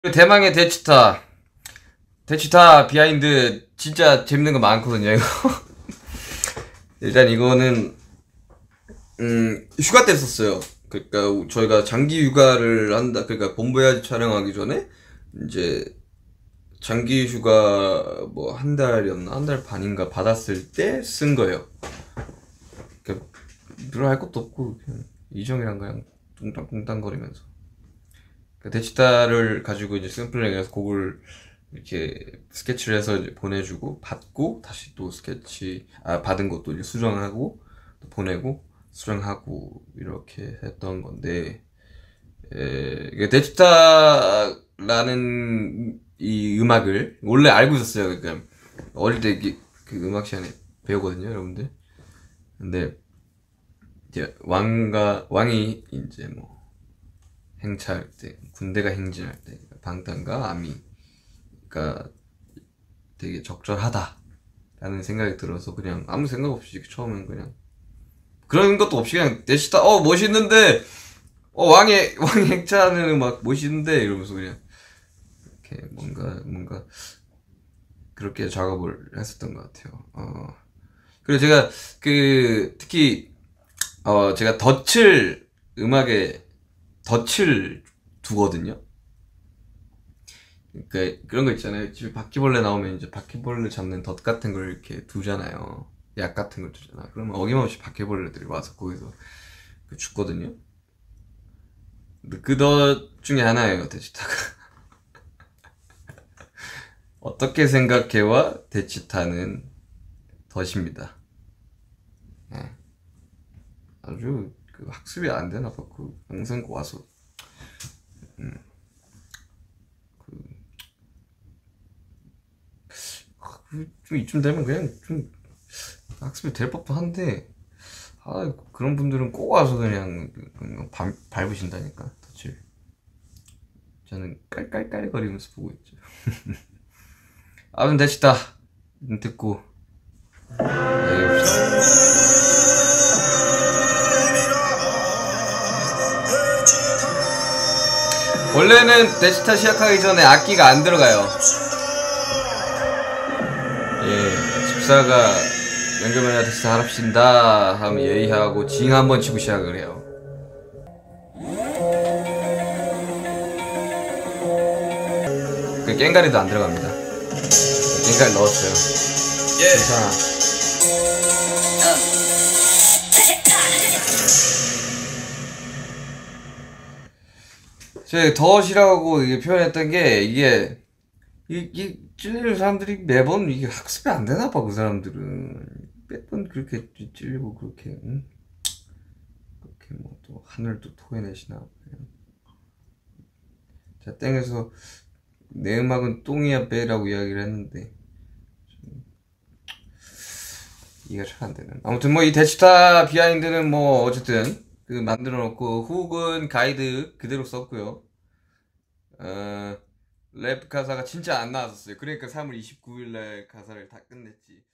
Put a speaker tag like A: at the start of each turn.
A: 대망의 대치타 비하인드 진짜 재밌는 거 많거든요, 이거. 일단 이거는, 휴가 때 썼어요. 그러니까 저희가 장기 휴가를 한다, 그러니까 본부야지 촬영하기 전에, 이제, 장기 휴가 뭐 한 달이었나? 한 달 반인가 받았을 때 쓴 거예요. 그러니까 별로 할 것도 없고, 그냥 이정이랑 그냥 뚱땅뚱땅거리면서. 대치타를 가지고 이제 샘플링해서 곡을 이렇게 스케치를 해서 이제 보내주고 받고 다시 또 받은 것도 이제 수정하고 또 보내고 수정하고 이렇게 했던 건데, 이게 대치타라는 이 음악을 원래 알고 있었어요. 그러니까 어릴 때 그 음악 시간에 배우거든요, 여러분들. 근데 이제 왕이 이제 뭐 행차할 때, 군대가 행진할 때, 방탄과 아미가 되게 적절하다라는 생각이 들어서 그냥 아무 생각 없이 처음엔 그냥 그런 것도 없이 그냥 대시타 멋있는데 왕이 행차하는 음악 멋있는데 이러면서 그냥 이렇게 뭔가 그렇게 작업을 했었던 것 같아요. 그리고 제가 특히 제가 음악에 덫을 두거든요. 그러니까 그런 거 있잖아요. 집에 바퀴벌레 나오면 이제 바퀴벌레 잡는 덫 같은 걸 이렇게 두잖아요. 약 같은 걸 두잖아. 그러면 어김없이 바퀴벌레들이 와서 거기서 죽거든요. 그 덫 중에 하나예요, 대치타가. 어떻게 생각해와 대치타는 덫입니다. 네. 아주 학습이 안 되나 봐. 항상 와서 좀 이쯤 되면 그냥 좀 학습이 될 법도 한데, 그런 분들은 꼭 와서 그냥 밟으신다니까, 덫을. 저는 깔깔깔거리면서 보고 있죠. 아무튼 대치타 듣고 얘기해봅시다. 원래는 대치타 시작하기 전에 악기가 안 들어가요. 집사가 연결면에 대치타 하랍신다 하면 예의하고 징 한번 치고 시작을 해요. 그 깽가리도 안 들어갑니다. 깽가리 넣었어요. 괜찮아. 제가 덫이라고 이게 표현했던 게 이게 찔리는 사람들이 매번 이게 학습이 안 되나 봐. 그 사람들은 매번 그렇게 찔리고 그렇게 뭐 또 하늘도 토해내시나. 자, 땡에서 내 음악은 똥이야 빼라고 이야기를 했는데 이해가 잘 안 되는. 아무튼 뭐 이 대치타 비하인드는 뭐 어쨌든 만들어 놓고 훅은 가이드 그대로 썼고요. 랩 가사가 진짜 안 나왔었어요. 그러니까 3월 29일날 가사를 다 끝냈지.